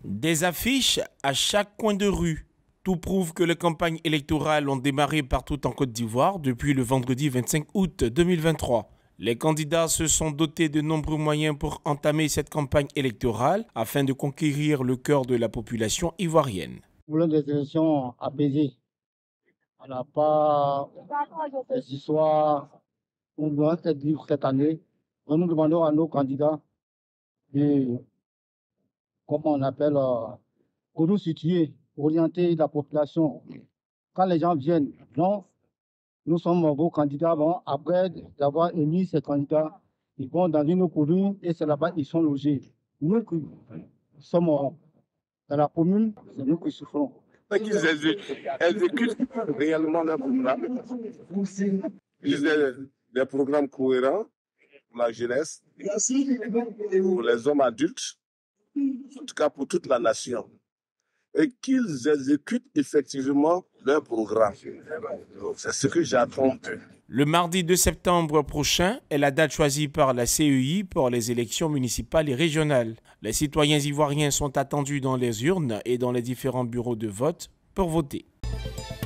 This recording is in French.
Des affiches à chaque coin de rue. Tout prouve que les campagnes électorales ont démarré partout en Côte d'Ivoire depuis le vendredi 25 août 2023. Les candidats se sont dotés de nombreux moyens pour entamer cette campagne électorale afin de conquérir le cœur de la population ivoirienne. Nous voulons des élections apaisées. On n'a pas des histoires qu'on doit vivre cette année. Nous demandons à nos candidats de, comment on appelle, pour nous situer, orienter la population. Quand les gens viennent, non, nous sommes vos candidats. Bon, après d'avoir émis ces candidats, ils vont dans une commune et c'est là-bas qu'ils sont logés. Nous qui sommes dans la commune, c'est nous qui souffrons. Qu'ils exécutent réellement leur programme. Ils aient des programmes cohérents pour la jeunesse, pour les hommes adultes, en tout cas pour toute la nation. Et qu'ils exécutent effectivement leur programme. C'est ce que j'attends d'eux. Le mardi 2 septembre prochain est la date choisie par la CEI pour les élections municipales et régionales. Les citoyens ivoiriens sont attendus dans les urnes et dans les différents bureaux de vote pour voter.